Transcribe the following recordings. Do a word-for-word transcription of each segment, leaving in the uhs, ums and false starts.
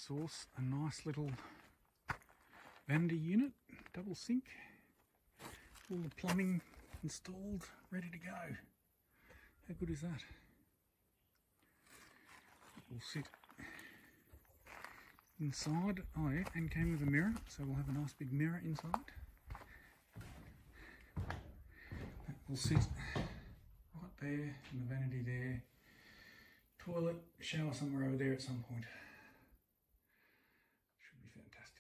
source a nice little vanity unit, double sink, all the plumbing installed, ready to go. How good is that? It will sit inside. Oh yeah, and came with a mirror, so we'll have a nice big mirror inside. That will sit right there, and the vanity there. Toilet, shower somewhere over there at some point. Should be fantastic.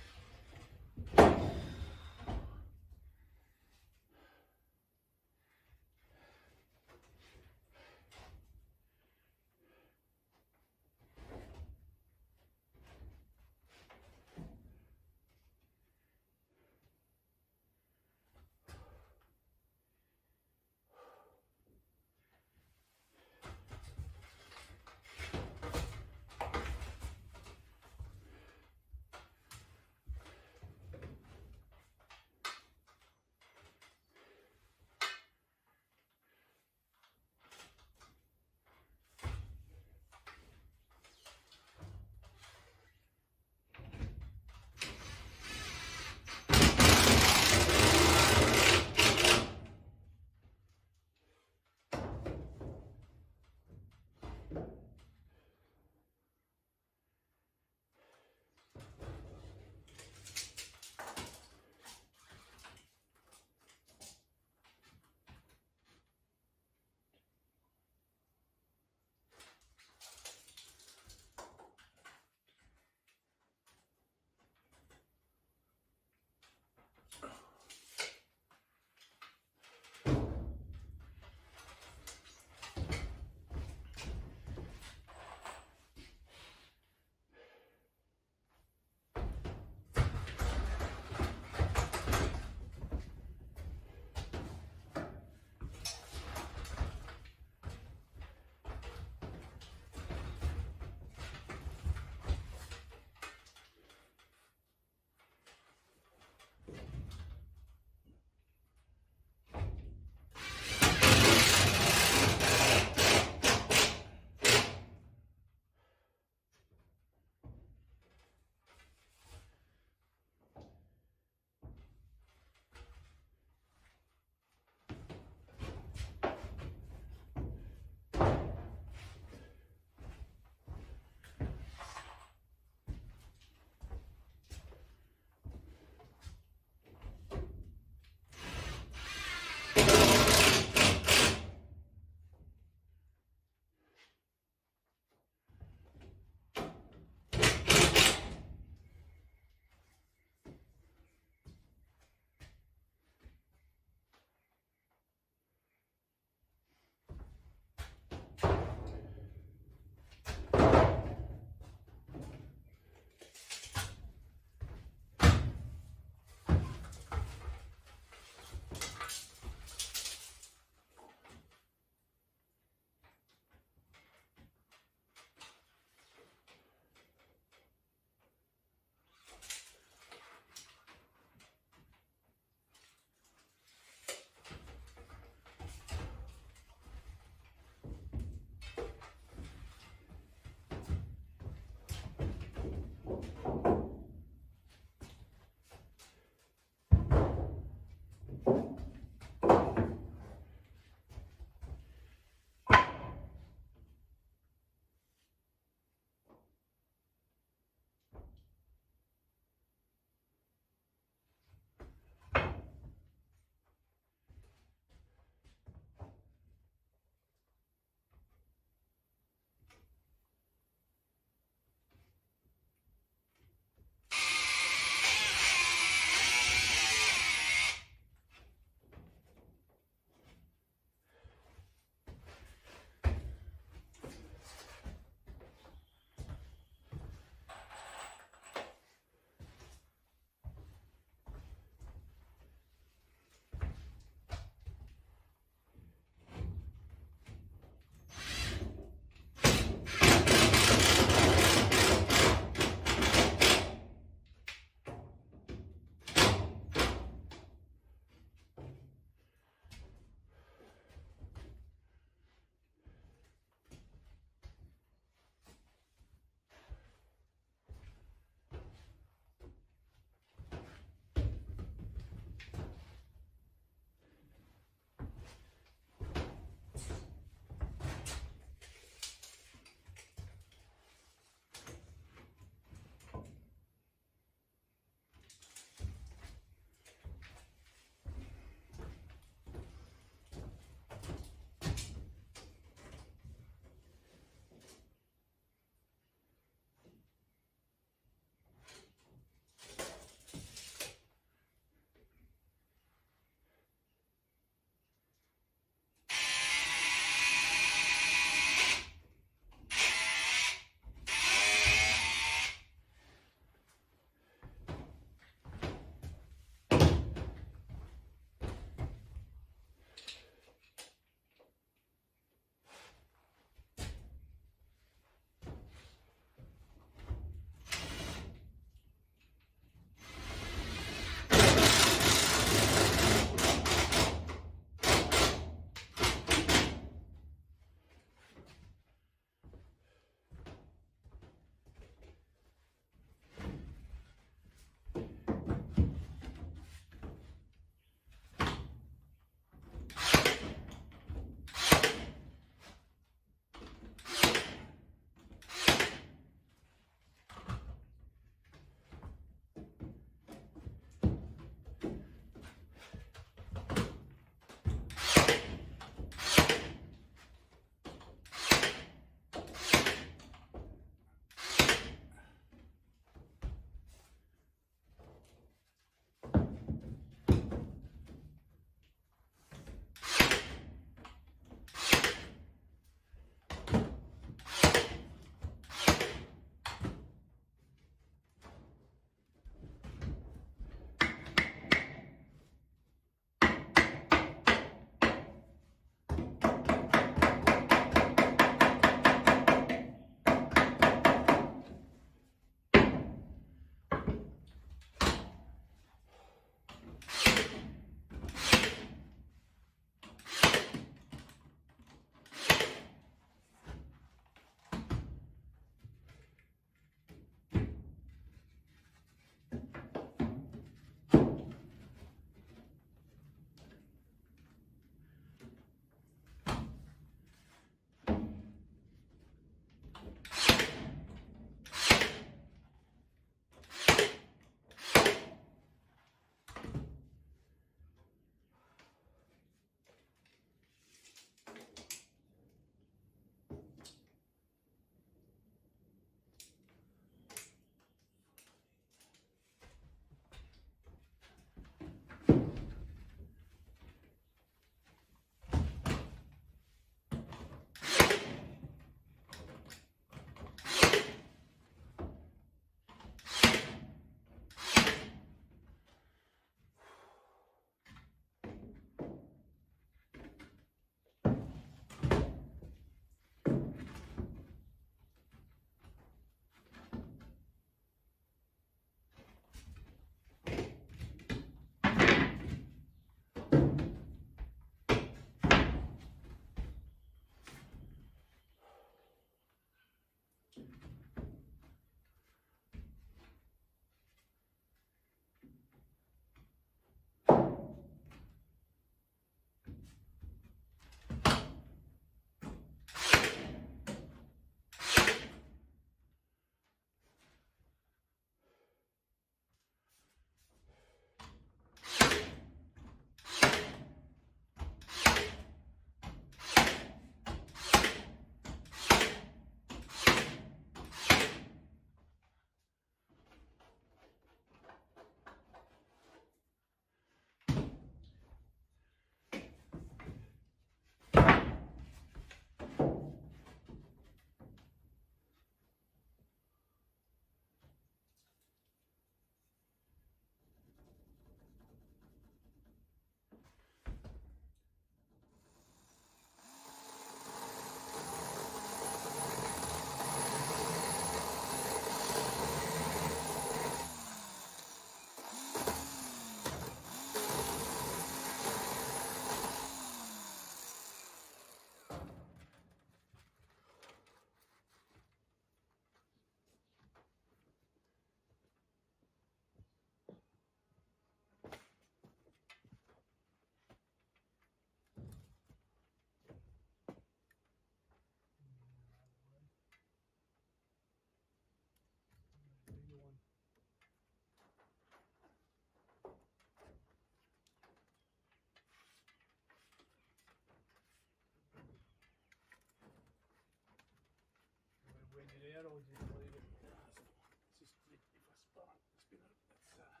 It out or just leave it? No, it's just if I spin it, spin it, that's uh,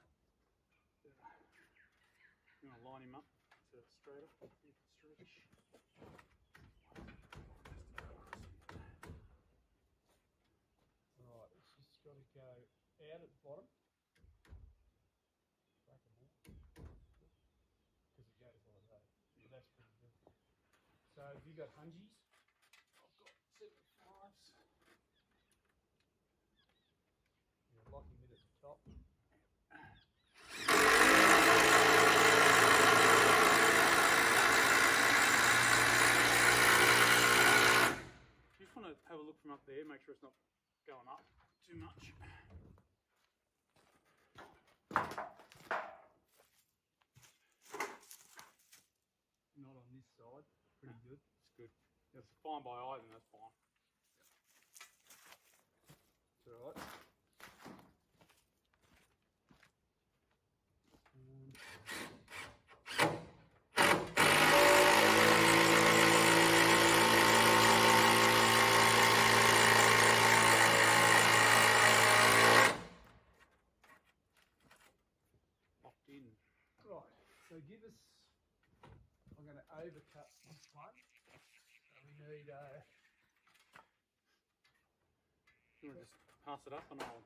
you want to line him up so it's straighter, straightish. Right, it's just got to go out at the bottom, back and more, because it goes like that. Yeah, that's pretty good. So have you got hungies? I've got seventy-fives. Lock him in at the top. You just want to have a look from up there, make sure it's not going up too much. Not on this side, pretty no, good. It's good. It's fine by eye, then that's fine. It's alright. Locked in. Right, so give us, I'm going to overcut this one. So we need a, you want to just pass it up and I'll,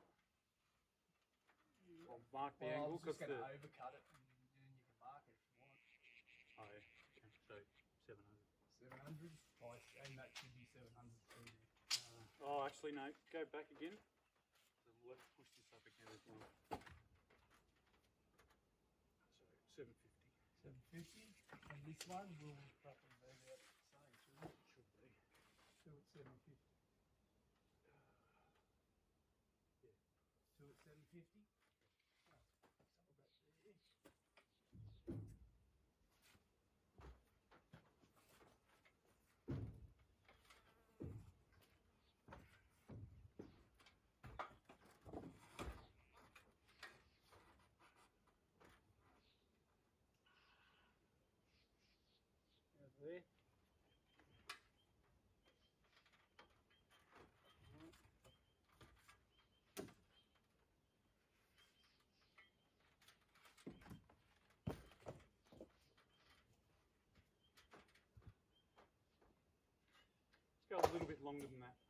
I'll mark the well, angle. I was just going to overcut it and then you can mark it if you want. Oh yeah, okay. So seven hundred. seven hundred? Oh, and that should be seven hundred through there. Uh, oh, actually no, go back again. So let's push this up again as well. So seven fifty. seven fifty, and this one will roughly be about the same, shouldn't it? Should be. Two at seven fifty. Uh, yeah. Two at seven fifty. Oh, some about there. There. Let's go a little bit longer than that.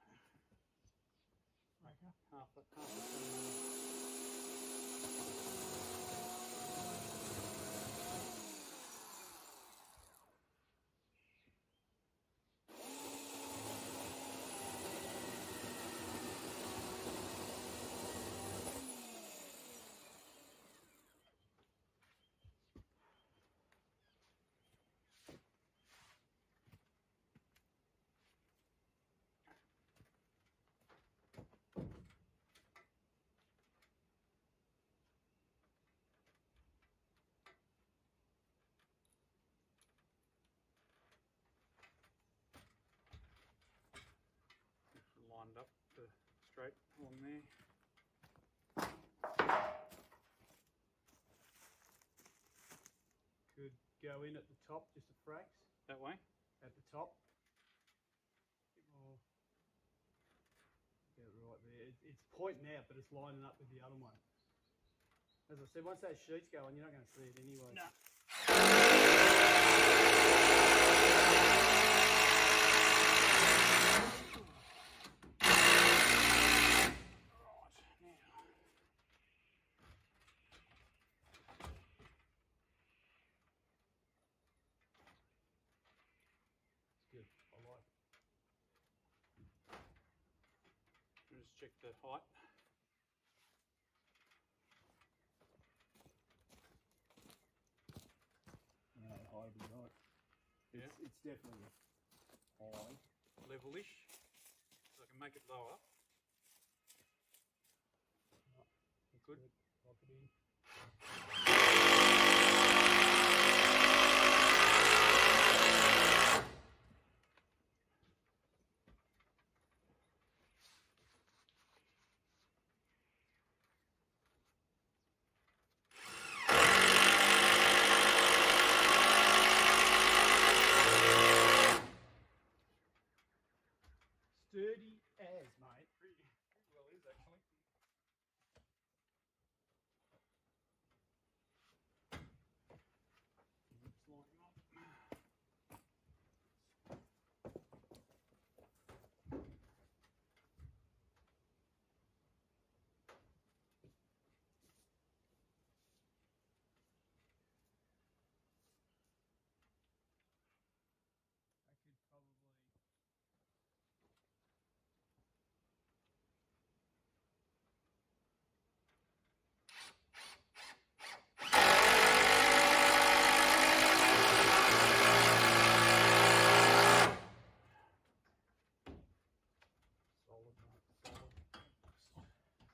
Okay. Half a, half a go in at the top, just a frax. That way? At the top. A bit more. Get it right there. It, it's pointing out, but it's lining up with the other one. As I said, once those sheets go on, you're not going to see it anyway. No. Good. I like it. Just check the height. Yeah, high would be right. It's, Yeah. it's definitely high. Level-ish. So I can make it lower. Oh, Good. good. Lock it in. Sturdy as, mate. Pretty, pretty well is actually. Just line them up. I could probably. Solid, mate. Solid.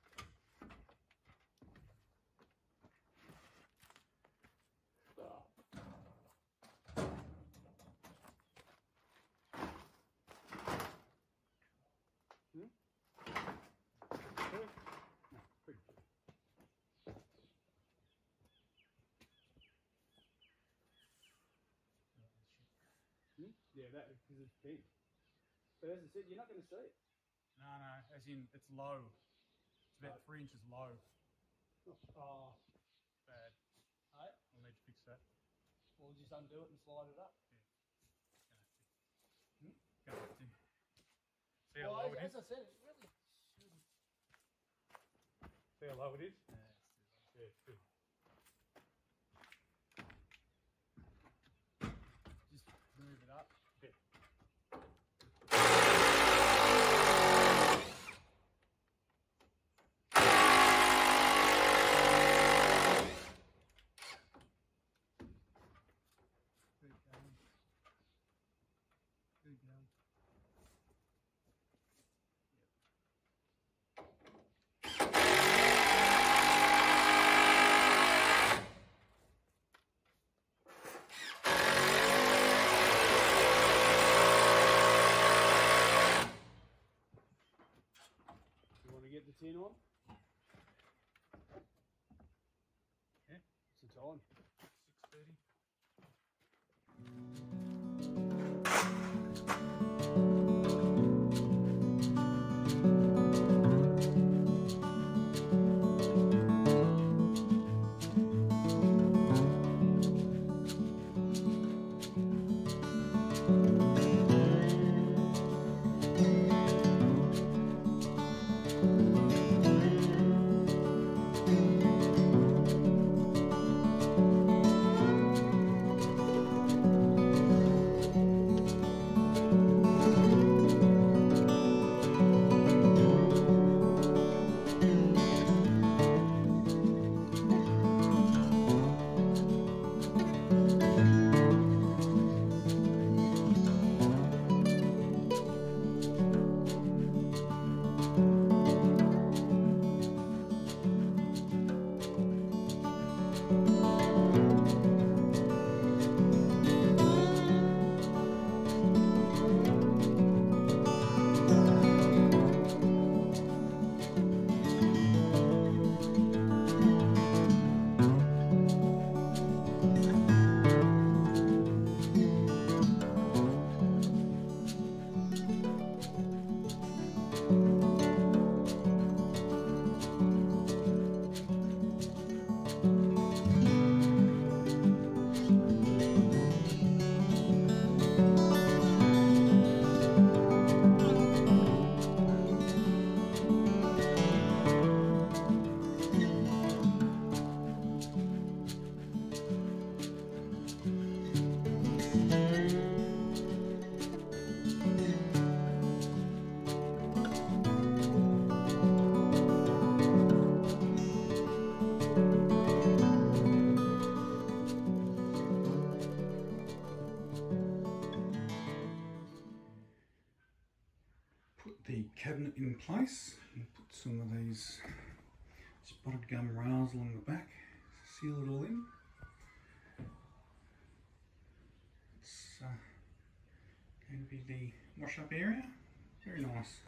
Hmm? Good? No, pretty good. Hmm? Yeah, that because it's big. But as I said, you're not going to see it. No, no, as in it's low. It's about Right. three inches low. Oh, Bad. hey, I'll need to fix that. we'll just undo it and slide it up. Gonna have to. Gonna have to. See how Well, low as, it is? as I said, it really shouldn't. See how low it is? Yeah, it's too Yeah, it's good. low. Just move it up. Yeah. Good going. Good going. You want to get the tin on? Yeah. What's the time? six thirty. Good. cabinet in place and put some of these spotted gum rails along the back, seal it all in. It's uh, going to be the wash up area, very nice.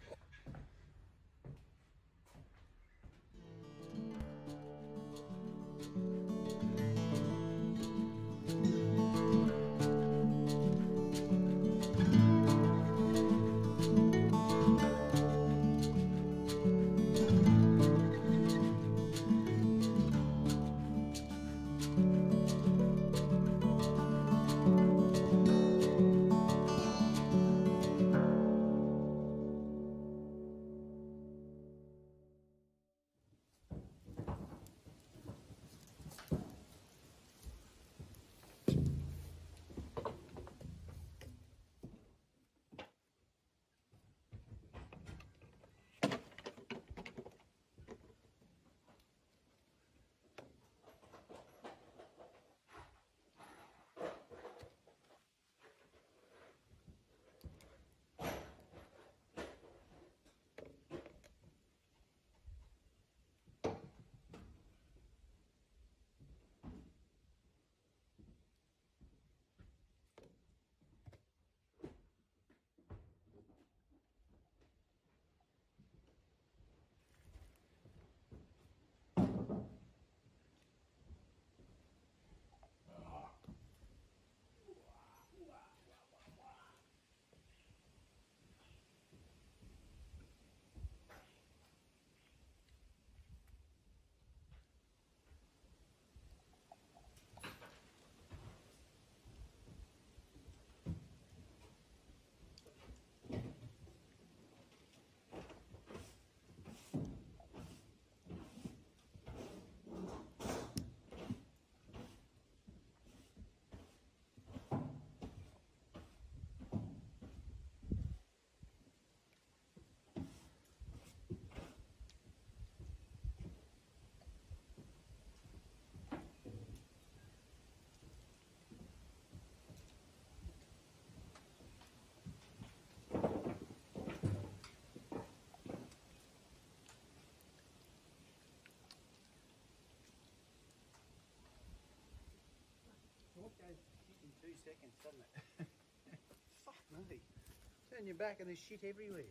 In two seconds, doesn't it? Fuck me. Turn your back and there's shit everywhere.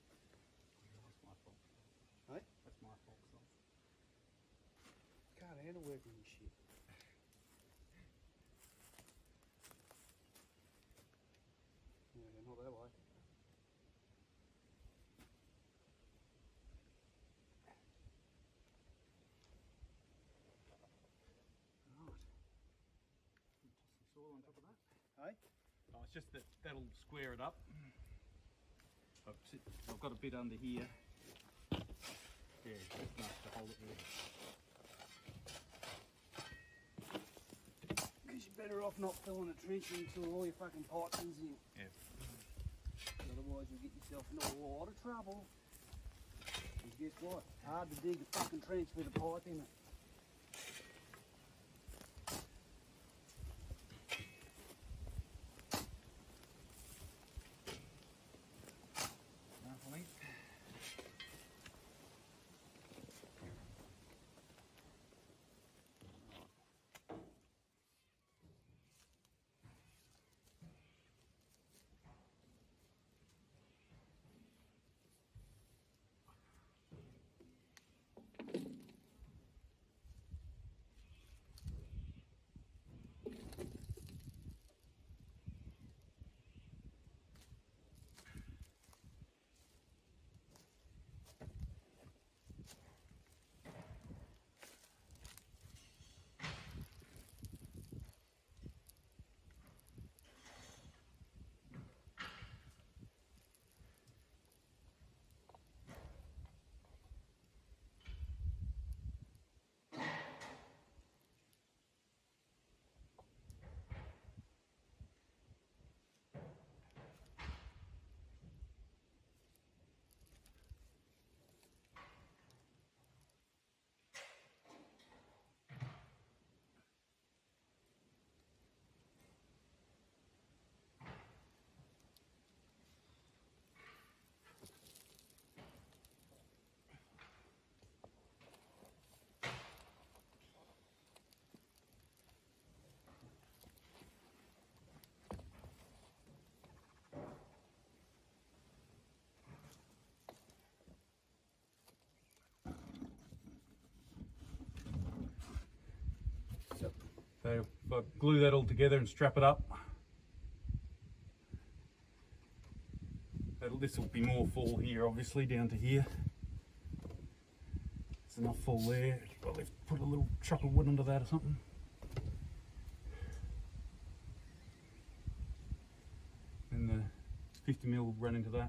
That's my fault. Hey? That's my fault, so. Can't handle working this shit. Yeah, not that way. Soil on top of that. Hey? Oh, it's just that that'll square it up. I've, sit, I've got a bit under here. Yeah, just enough to hold it there. Because you're better off not filling a trench until all your fucking pipes in. Yeah. Otherwise you'll get yourself in a lot of trouble. And guess what? It's hard to dig a fucking trench with a pipe in it. So if I glue that all together and strap it up, this will be more fall here, obviously, down to here. There's enough fall there. Well, let's put a little chop of wood under that or something. And the fifty mil will run into that.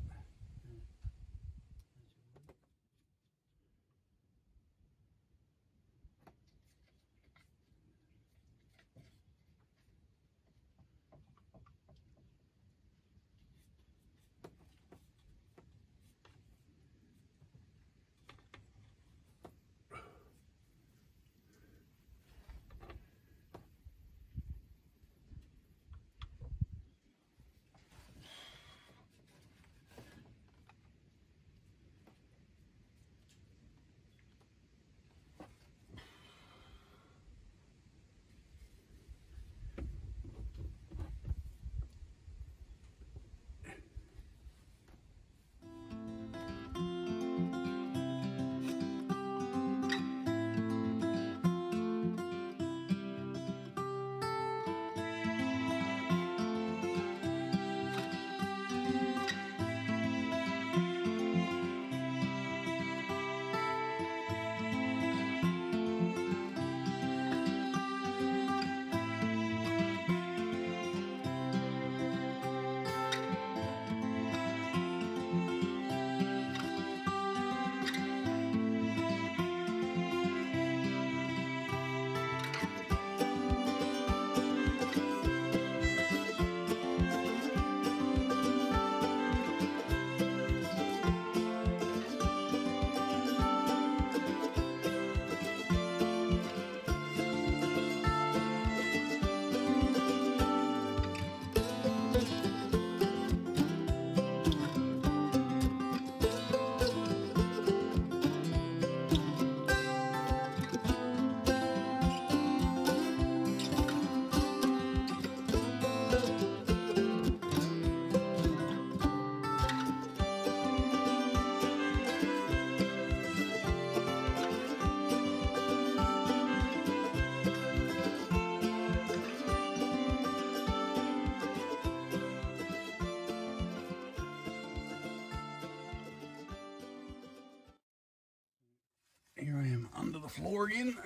Here I am under the floor again.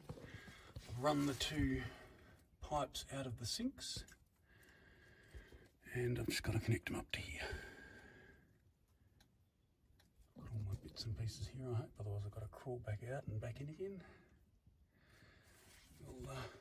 Run the two pipes out of the sinks, and I've just got to connect them up to here. Got all my bits and pieces here, I hope, otherwise I've got to crawl back out and back in again. We'll uh,